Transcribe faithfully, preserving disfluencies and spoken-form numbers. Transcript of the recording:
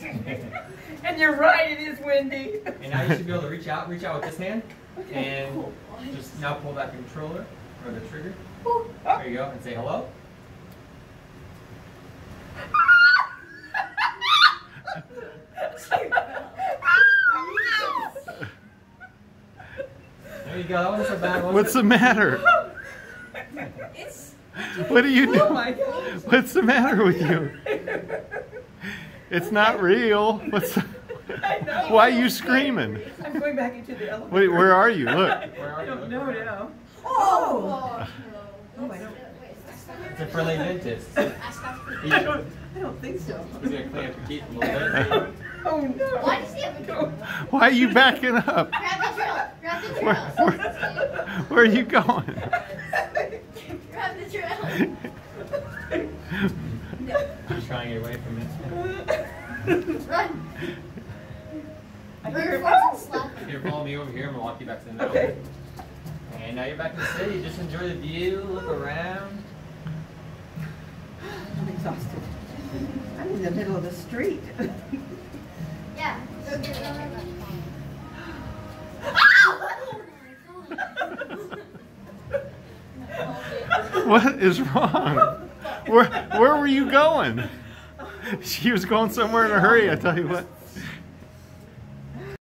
And you're right, it is windy. And now you should be able to reach out, reach out with this hand, and just now pull that controller or the trigger. There you go, and say hello. There you go. That wasn't so bad. What's the matter? It's... What are you doing? Oh my gosh. What's the matter with you? It's not real. What's the... I know. Why are you screaming? I'm going back into the elevator. Wait, where are you? Look. Where are I you? don't know now. Oh! Oh, I don't... It's a friendly dentist. I don't, I don't think so. He's going to clean up your teeth a little bit. Oh no. Why does he have a drill? Why are you backing up? Grab the drill. Grab the drill. Where, where, where are you going? Grab the drill. He's trying to get away from it. Run. I hear it. Run fast and slap. Here, follow me over here. I'm going to walk you back to the middle. Okay. And now you're back in the city. Just enjoy the view. Look around. I'm exhausted. I'm in the middle of the street. Yeah. Go get it. What is wrong? Where, where were you going? She was going somewhere in a hurry, I tell you what.